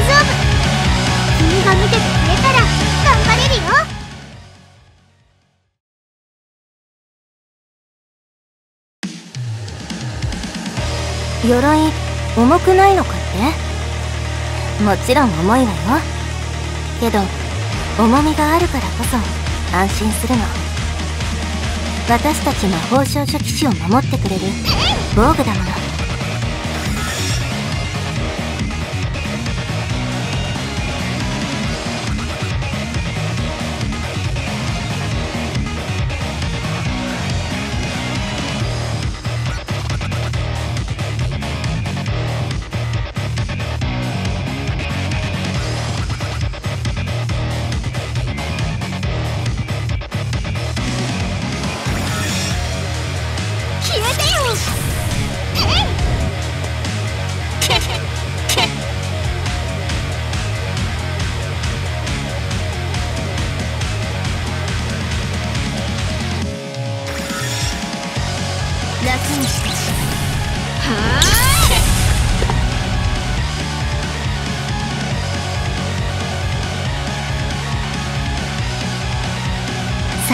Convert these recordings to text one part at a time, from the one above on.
丈夫。君が見ててくれたら頑張れるよ。 鎧重くないのかって？もちろん重いわよ。けど重みがあるからこそ安心するの。私たち魔法少女騎士を守ってくれる防具だもの。 楽にしてはあ。 さよ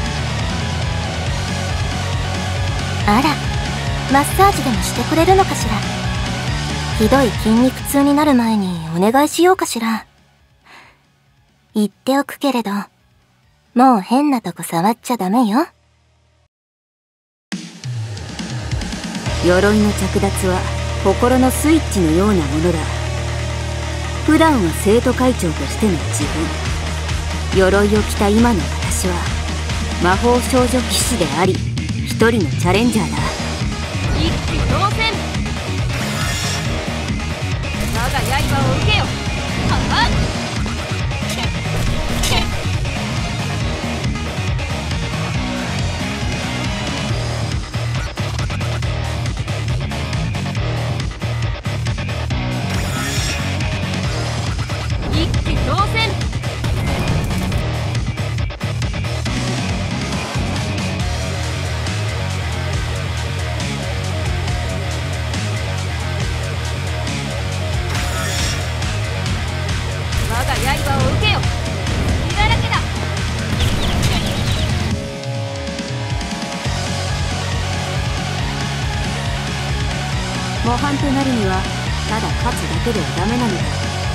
なら。あら、マッサージでもしてくれるのかしら。ひどい筋肉痛になる前にお願いしようかしら。言っておくけれど、もう変なとこ触っちゃダメよ。 鎧の着脱は心のスイッチのようなものだ。普段は生徒会長としての自分。鎧を着た今の私は魔法少女騎士であり、一人のチャレンジャーだ。 一気当選。我が刃を受けよ。はっ。一気当選。我が刃を受けよ。血だらけだ。 模範となるにはただ勝つだけではダメなのだ。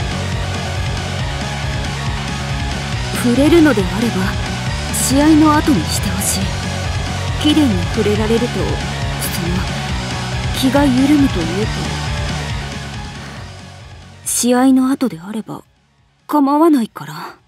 触れるのであれば試合の後にしてほしい。貴殿に触れられるとその気が緩むというか。試合の後であれば構わないから。